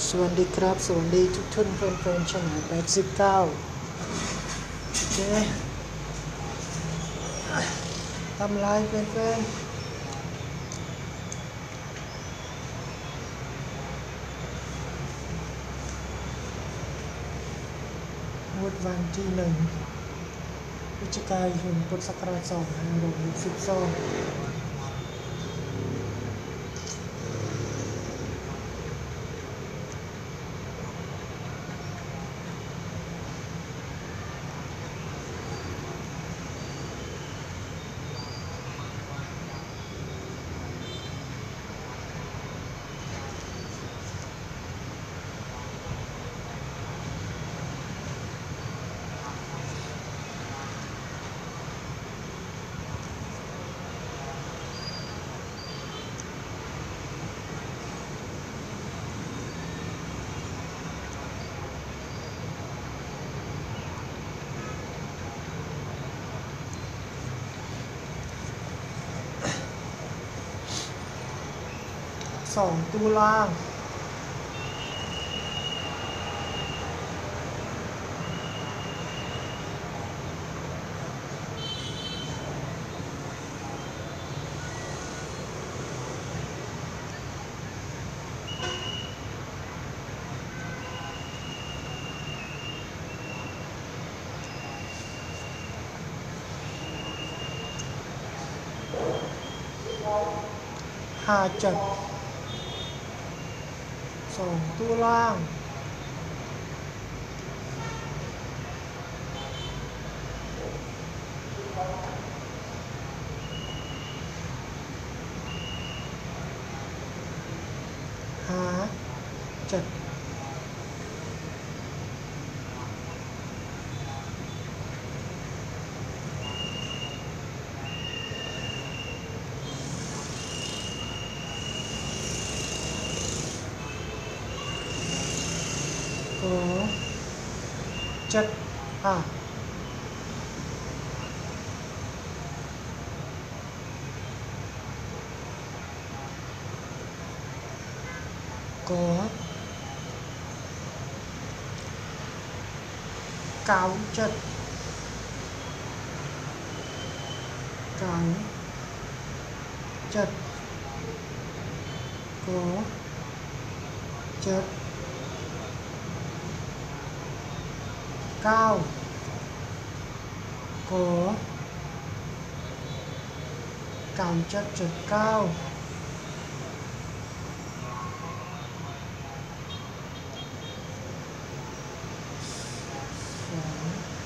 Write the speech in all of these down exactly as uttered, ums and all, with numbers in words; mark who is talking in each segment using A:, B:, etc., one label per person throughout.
A: สวัสดีครับสวัสดีทุกท่านแฟนๆช่องแปดสิบเก้าโอเคทำลายแฟนๆงวดวันที่หนึ่งพฤศจิกายนพุทธศักราชสองพันห้าร้อยหกสิบสองสองตุลาห้าเจ็ดสองตุลาห้าเจ็ดก็เจ็ดห้าก็เก้าเจ็ดเก้าเจ็ดก็เจ็ดเก้าก็เก้าเจ็ดเจ็ดเก้าสอง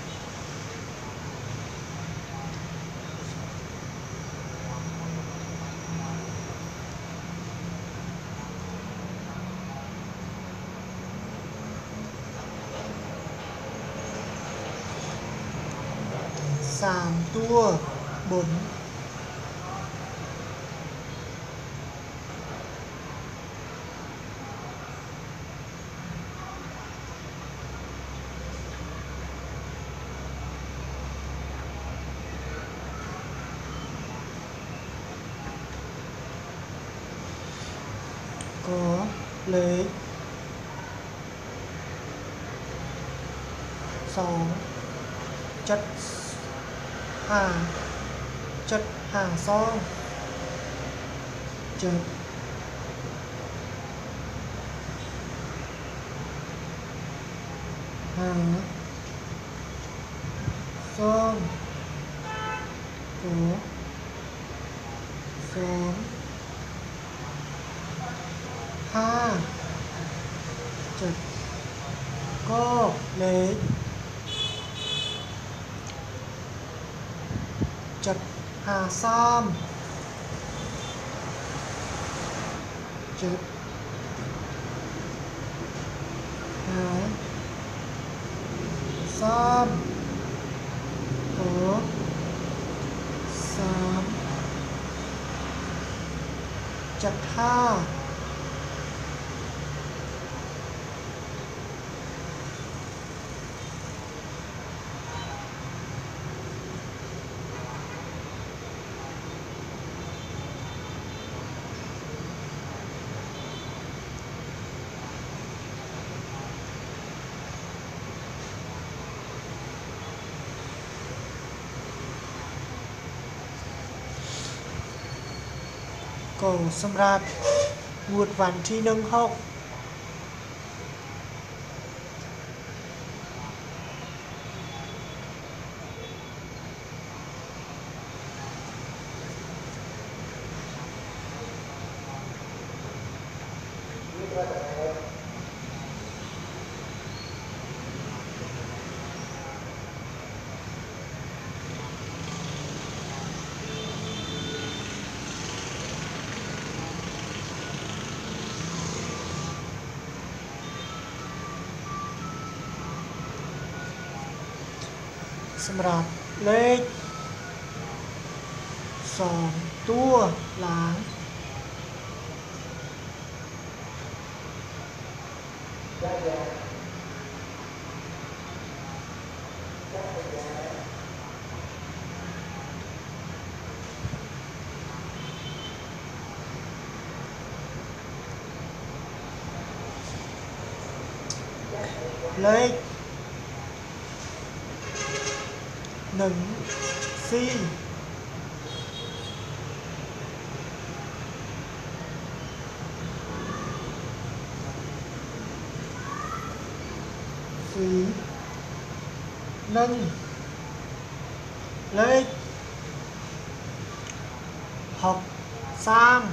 A: สามตัวบนก็เลขสองเจ็ดห้าเจ็ดห้าสองเจ็ดห้าสองก็สองห้าเจ็ดก็เลขเจ็ดห้าสามเจ็ดห้าสามก็สามเจ็ดห้าก็สำหรับงวดวันที่หนึ่งหกสำหรับเลขสองตัวหลังเลขหนึ่งสี่สี่หนึ่งเลขหกสาม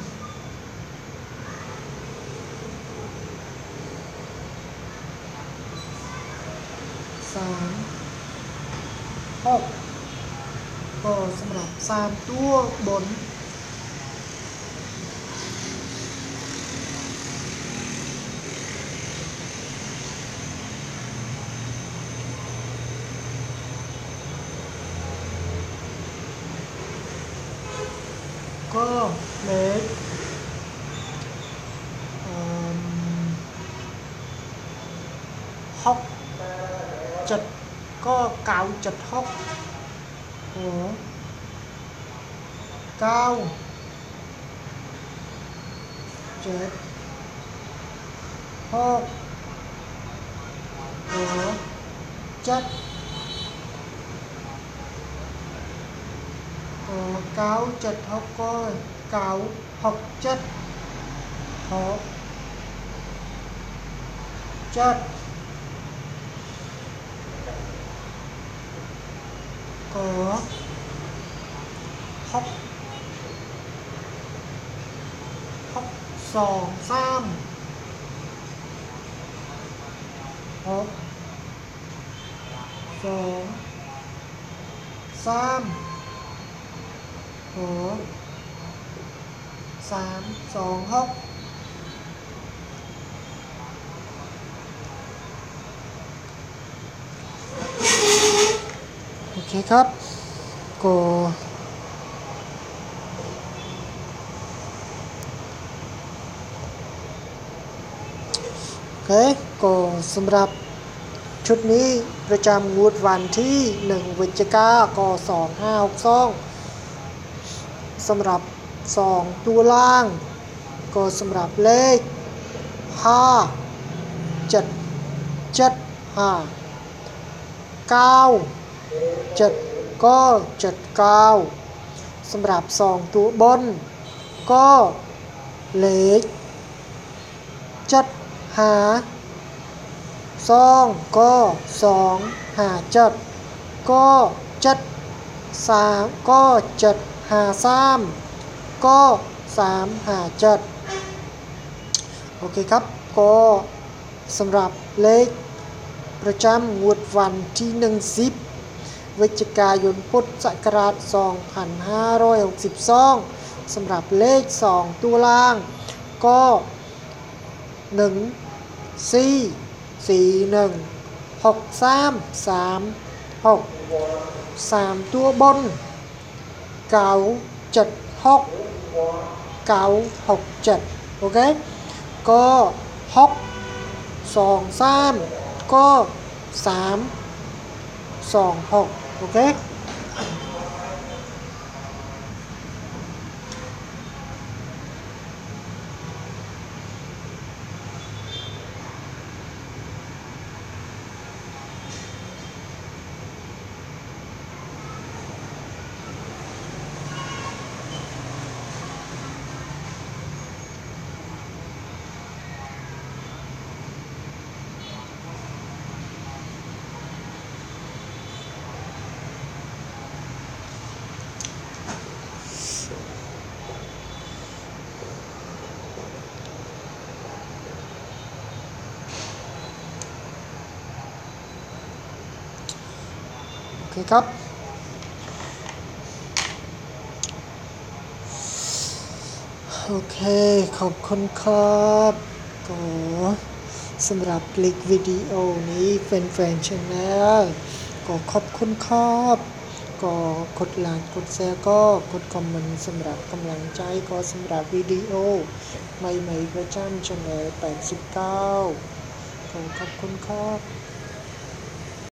A: สามหกก็สำหรับสามตัวบนก็เลขหกเจ็ดก็เก้าเจ็ดหกหัวเก้าเจ็ดหกหัวเจ็ดหัวเก้าเจ็ดหกก็เก้าหกเจ็ดหกเจ็ดก็หกหกสองสามหกสองสามหกสามสองหกโอเคครับก็โอเคก็สำหรับชุดนี้ประจำงวดวันที่หนึ่งพฤศจิกายนก็สองห้าหกสองสำหรับสองตัวล่างก็สำหรับเลขห้าเจ็ดเจ็ดห้าเก้าเจ็ดก็เจ็ดเก้าสำหรับสองตัวบนก็เลขเจ็ดห้าสองก็สองห้าเจ็ดก็เจ็ดสามก็เจ็ดห้าสามก็สามห้าเจ็ดโอเคครับก็สำหรับเลขประจำงวดวันที่หนึ่งสิบพฤศจิกายนพุทธศักราชสองพันห้าร้อยหกสิบสองสำหรับเลขสองตัวล่างก็หนึ่งสี่สี่หนึ่งหกสามสามหกสามตัวบนเก้าเจ็ดหกเก้าหกเจ็ดโอเคก็หกสองสามก็สามสองหกโอเคเคครับโอเคขอบคุณครับก็สำหรับคลิปวิดีโอนี้แฟนๆชาแนลก็ขอบคุณครับก็กดไลค์กดแชร์ก็กดคอมเมนต์สำหรับกำลังใจก็สำหรับวิดีโอใหม่ๆประจำชาแนลแปดสิบเก้าขอขอบคุณครับ